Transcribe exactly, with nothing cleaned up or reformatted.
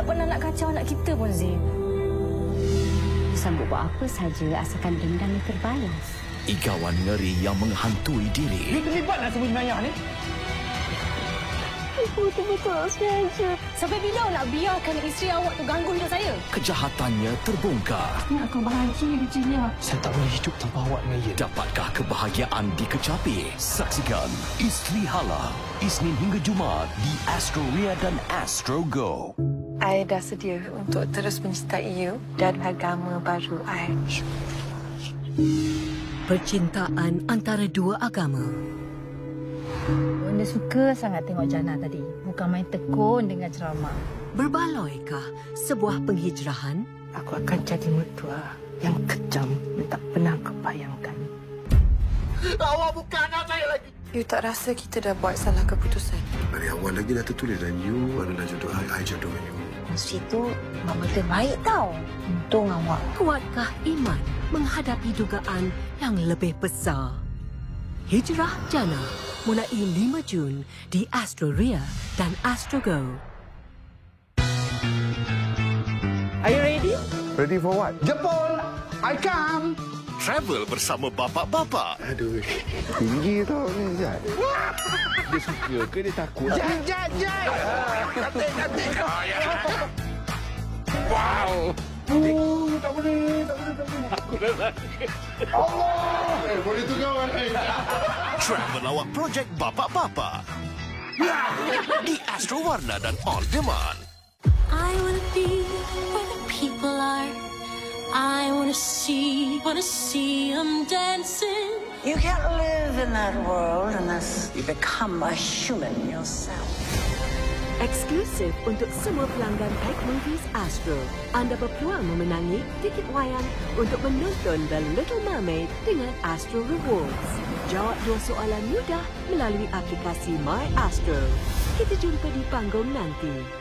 tak pernah nak kacau anak kita pun, Zin. Sanggup buat apa saja asalkan dendam yang terbalas. Igawan ngeri yang menghantui diri. Dia terlibat nak sembunyi ayah ni? Ibu betul-betul sengaja. Sampai bila nak biarkan isteri awak tu ganggu hidup saya? Kejahatannya terbongkar. Nak aku bahagia di sini. Saya tak boleh hidup tanpa awak dengan Ian. Dapatkah kebahagiaan dikecapi? Saksikan Isteri Hala, Isnin hingga Jumaat di Astro dan Astro Go. I dah sedia untuk terus mencintai you dan agama baru I. Percintaan antara dua agama. Bunda suka sangat tengok Jana tadi. Bukan main tekun dengan ceramah. Berbaloikah sebuah penghijrahan? Aku akan jadi mertua yang kejam yang tak pernah kau bayangkan. Awak bukan anak saya lagi. You tak rasa kita dah buat salah keputusan? Dari awal lagi dah tertulis dan you adalah jodoh I, I jodoh you. Mesti tu mama terbaik tau. Untung awak. Kuatkah iman menghadapi dugaan yang lebih besar? Hijrah Jana mulai lima Jun di Astro dan Astro Go. Are you ready? Ready for what? Jepol, I come. Travel bersama bapa-bapa. Aduh, tinggi tau ni, Jad. Dia suka ke dia takut? Jad, Jad, Jad! Katik, katik. Wow. Oh, tak boleh, tak boleh, tak boleh. Aku dah lagi. Allah! Eh, boleh tu kawan. Travel awak projek bapa-bapa. Di Astro Warna dan On Demand. I wanna be where the people are. I wanna see, wanna see them dancing. You can't live in that world unless you become a human yourself. Eksklusif untuk semua pelanggan Pack Movies Astro. Anda berpeluang memenangi tiket wayang untuk menonton The Little Mermaid dengan Astro Rewards. Jawab dua soalan mudah melalui aplikasi My Astro. Kita jumpa di panggung nanti.